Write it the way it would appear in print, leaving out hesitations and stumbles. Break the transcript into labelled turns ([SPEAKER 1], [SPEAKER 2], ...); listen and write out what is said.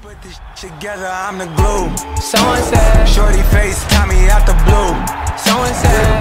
[SPEAKER 1] put this together, I'm the glue.
[SPEAKER 2] Someone said,
[SPEAKER 1] shorty face got me out the blue.
[SPEAKER 2] someone said,